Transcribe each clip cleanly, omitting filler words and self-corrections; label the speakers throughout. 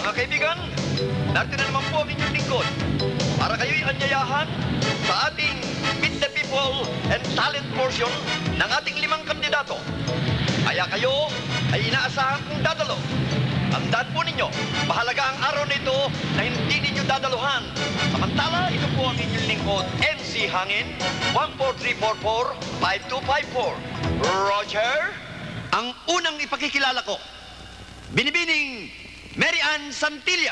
Speaker 1: Mga kaibigan, narito na naman po ang inyong lingkod para kayo'y anyayahan sa ating Meet the People and Talent portion ng ating 5 kandidato. Kaya kayo ay inaasahan kong dadalo. Tandaan po ninyo, mahalaga ang araw na ito na hindi ninyo dadaluhan. Samantala, ito po ang inyong lingkod, NC Hangin, 14344-5254. Roger, ang unang ipakikilala ko, Binibining Mary Ann Santillan.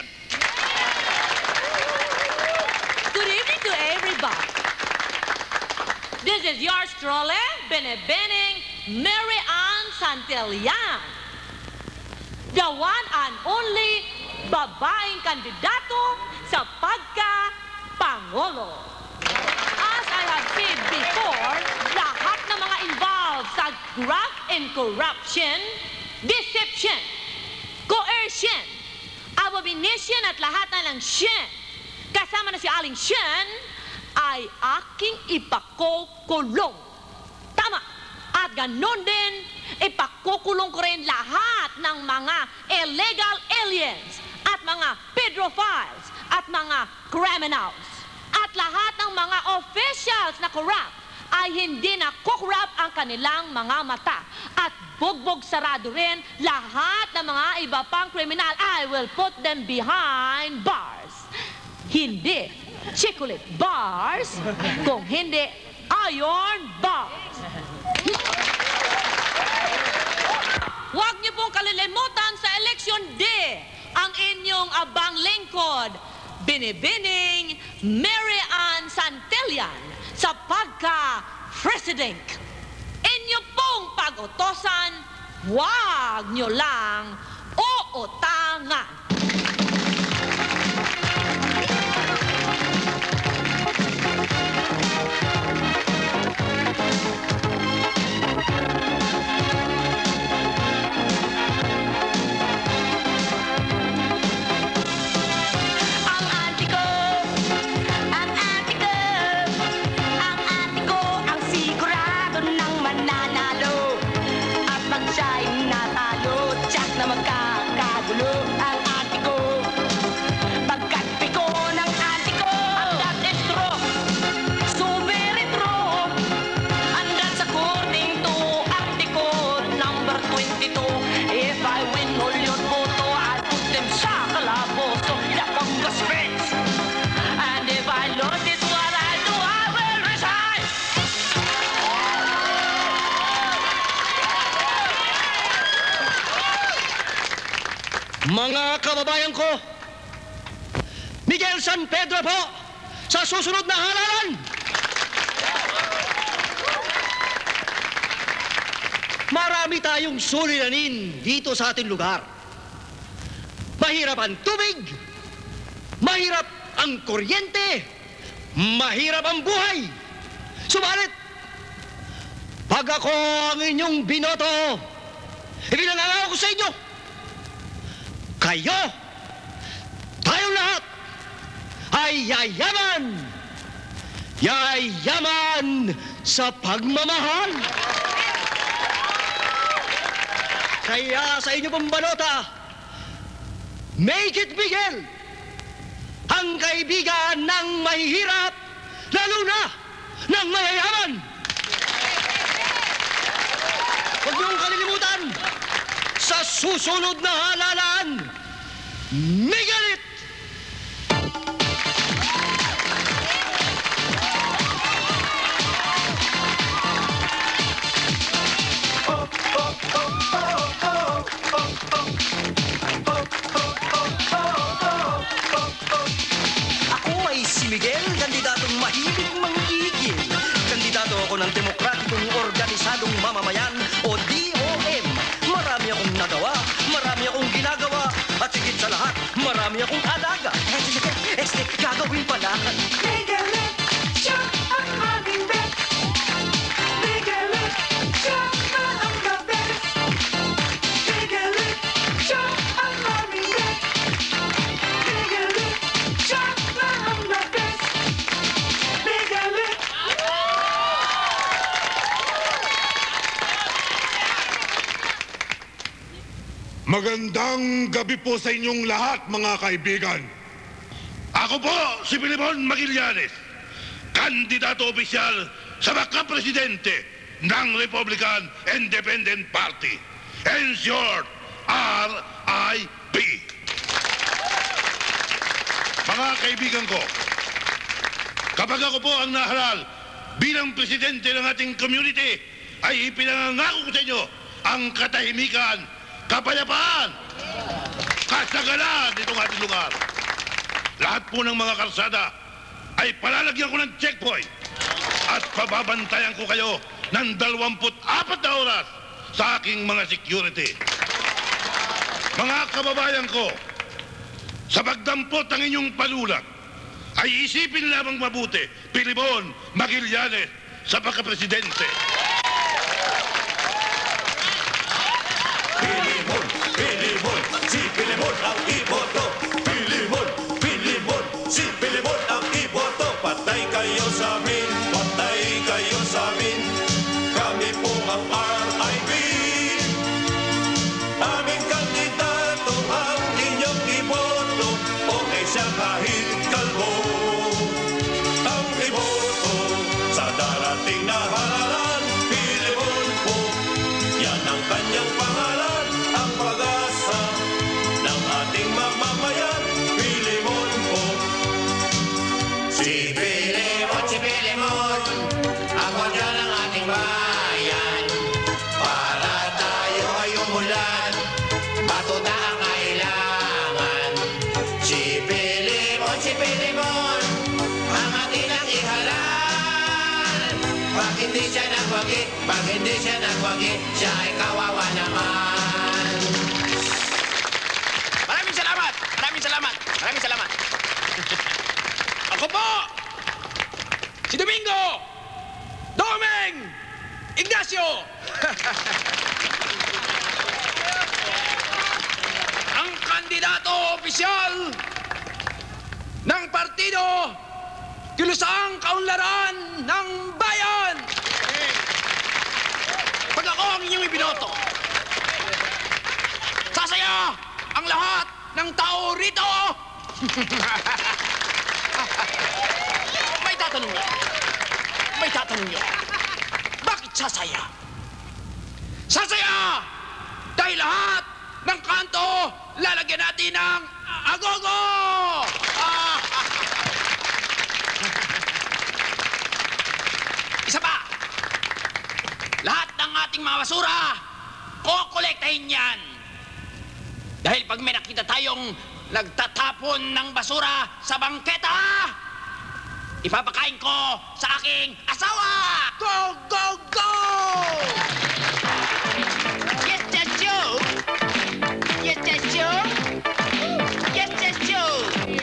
Speaker 2: Good evening to everybody. This is yours truly, Binibining Mary Ann Santillan. The one and only babaeng kandidato sa pagka-Pangulo. As I have said before, lahat ng mga involved sa graft and corruption, deception, coercion, abomination at lahat na ng syen, kasama na si Aling Syen, ay aking ipakukulong. Tama! At ganon din, ipakukulong ko rin lahat ng mga illegal aliens at mga pedophiles at mga criminals. At lahat ng mga officials na corrupt ay hindi na corrupt ang kanilang mga mata. At bugbog sarado rin lahat ng mga iba pang kriminal. I will put them behind bars. Hindi chocolate bars, kung hindi iron bars. Huwag niyo pong kalilimutan sa Election Day ang inyong abang lingkod, Binibining Mary Ann Santillan, sa pagka-president. Inyo pong pag-utosan, huwag niyo lang uutangan.
Speaker 3: Mga kababayan ko, Miguel San Pedro po sa susunod na halalan. Marami tayong suliranin dito sa ating lugar. Mahirap ang tubig, mahirap ang kuryente, mahirap ang buhay. Subalit, pag ako ang inyong binoto, ipinangako ko sa inyo, kayo, tayong lahat, ay yayaman! Yayaman sa pagmamahal! Kaya sa inyo pong balota, make it Miguel! Ang kaibigan ng mahihirap, lalo na ng mayayaman! Huwag niyong kalilimutan, sa susunod na halalan, Miguelit!
Speaker 4: Ako ay si Miguel, kandidatong mahilig manggigil. Kandidato ako ng Demokratikong Organisadong Mamamayan o DOM. Marami akong nagawa, marami akong ginagawa, at higit sa lahat, marami akong alaga. Gagawin pala.
Speaker 5: Miguelit, siya ang aming bet. Miguelit, siya na ang the best. Miguelit, siya ang aming bet. Miguelit, siya na ang the best. Miguelit.
Speaker 6: Magandang gabi po sa inyong lahat, mga kaibigan.
Speaker 7: Ako po si Filemon Magallanes, kandidato opisyal sa makapresidente ng Republican Independent Party. In short, RIP. Mga kaibigan ko, kapag ako po ang nahalal bilang presidente ng ating community, ay ipinangangako ko sa inyo ang katahimikan, kapayapaan, kasagalan nitong ating lugar. Lahat po ng mga karsada ay palalagyan ko ng checkpoint at pababantayan ko kayo ng 24 na oras sa aking mga security. Mga kababayan ko, sa pagdampot ng inyong palulag, ay isipin lamang mabuti, Filemon Magallanes sa pagkapresidente.
Speaker 8: Filemon, si Filemon ang iboto. Filemon, si Filemon ang iboto. Patay kayo sa amin, patay kayo sa amin. Kami po ang RIP. Aming kandidato ang inyong iboto. Okay siya kahit kalbo. Ang iboto sa darating na halalan. Filemon po, yan ang kanyang pangalan. Ang pag-asa ng ating mamamayan. Filemon po. Si Filemon, ang wanda ng ating bayan. Para tayo ay umulan, batuta ang kailangan. Si Filemon, ang ating ang ihalal. Pag hindi siya nagwagi, siya ay kawawa naman. Maraming salamat.
Speaker 3: Ako po, si Domingo Ignacio. Ang kandidato opisyal ng partido Kilusang Kaunlaran ng Bayan. Pag ako ang inyong ibinoto, sasaya ang lahat ng tao rito. May tatanong nyo. Bakit sasaya? Sasaya! Dahil lahat ng kanto, lalagyan natin ng agogo! Isa pa, lahat ng ating mga basura, kokolektahin yan. Dahil pag may nakita tayong nagtatapon ng basura sa bangketa, ipapakain ko sa aking asawa! Go, go, go!
Speaker 9: Yes, that's Joe. Yes, that's Joe. Yes, that's Joe.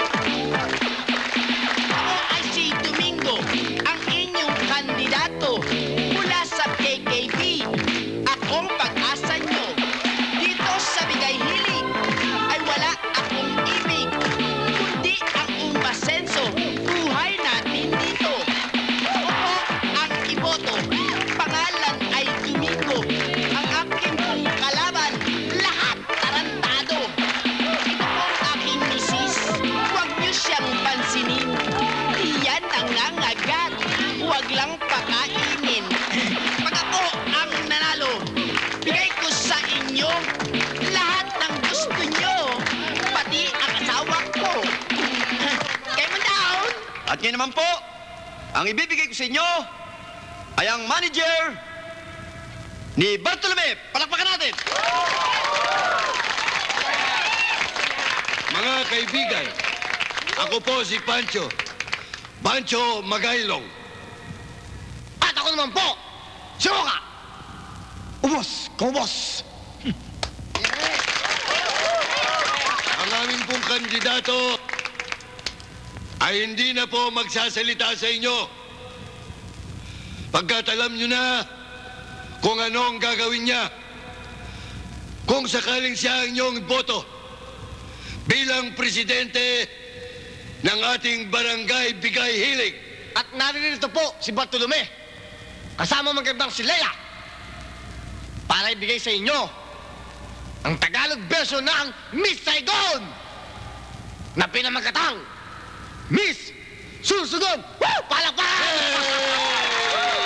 Speaker 9: Ako ay si Domingo, ang inyong kandidato mula sa KKB. Akong pag-asa nyo. Dito sa Bigay Hilig ay wala akong ibig, kundi ang umasenso. Buhay natin dito. Ako ang iboto. Pangalan ay Domingo. Ang aking pong kalaban, lahat tarantado. Ito pong aking misis. Huwag niyo siyang pansinin. Iyan nangangagat. Huwag lang pakainin. Pag ako ang nanalo, bigay ko sa inyo lahat ng gusto nyo. Pati ang asawa ko. Kayo mo down?
Speaker 1: At ngayon naman po, ang ibibigay ko sa inyo ay ang manager ni Bartolome. Palakpakan natin!
Speaker 3: Mga kaibigan, ako po si Pancho Magaylong. At ako naman po, si Oka. Ubos, kaubos. Ang aming pong kandidato ay hindi na po magsasalita sa inyo. Pagkat alam nyo na kung ano ang gagawin niya. Kung sakaling siya ang inyong boto bilang presidente ng ating barangay Bigay Hilig. At naririto po si Bartolome, kasama magandang si Lea, para ibigay sa inyo
Speaker 10: ang Tagalog version ng Miss Saigon na pinamagatang Miss Sursugon. Woo! Palakpakan!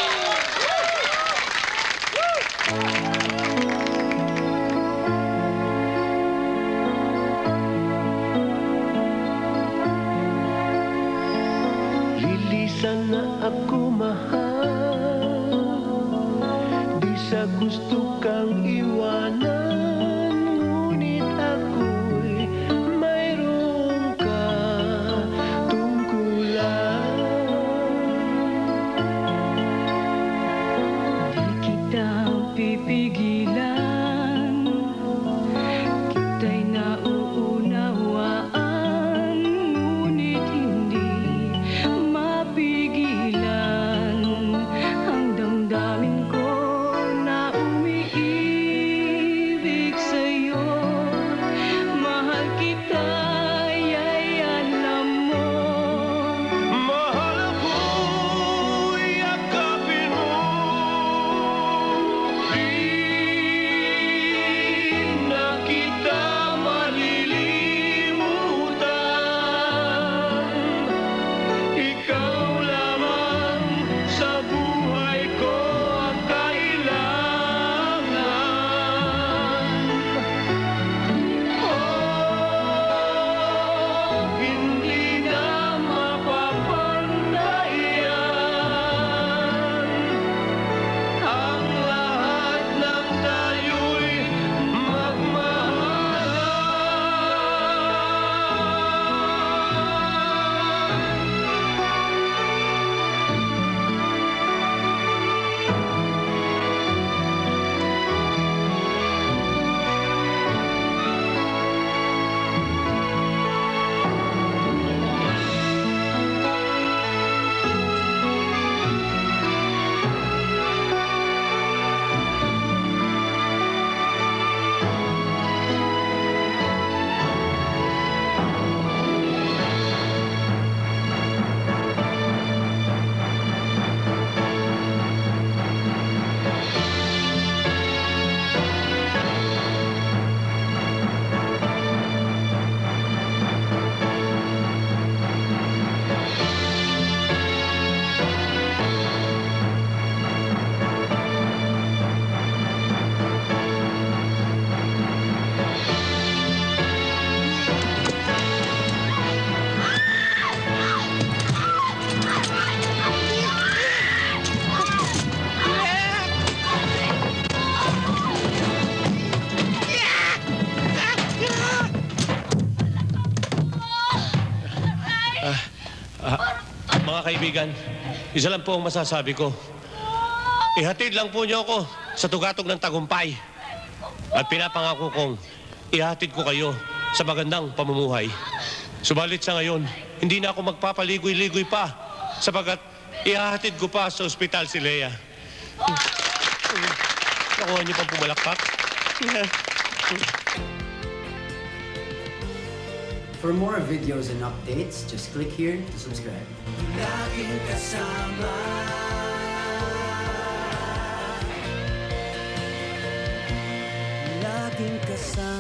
Speaker 11: Lilisan na ako mahal, di sa gusto kang iwanan, ngunit ako'y mayroon ka tungkulan. Di kita pipigilan, kita'y nauunawaan, ngunit hindi mapigilan ang damdamin ko na umiibig sa'yo. Mahal kita, ay alam mo. Mahal ako'y yakapin mo. Di na kita malilimutan. Ikaw lamang sa buhay ko ang kailangan. Hindi na mapapantayan ang lahat ng tayo'y magmahal.
Speaker 12: Mga kaibigan, isa lang po ang masasabi ko. Ihatid lang po niyo ako sa tugatog ng tagumpay. At pinapangako kong ihatid ko kayo sa magandang pamumuhay. Subalit sa ngayon, hindi na ako magpapaligoy-ligoy pa sapagat ihahatid ko pa sa ospital si Lea. Nakuha niyo pang pumalakpak?
Speaker 13: For more videos and updates, just click here to subscribe.
Speaker 5: Laging kasama.
Speaker 13: Laging kasama.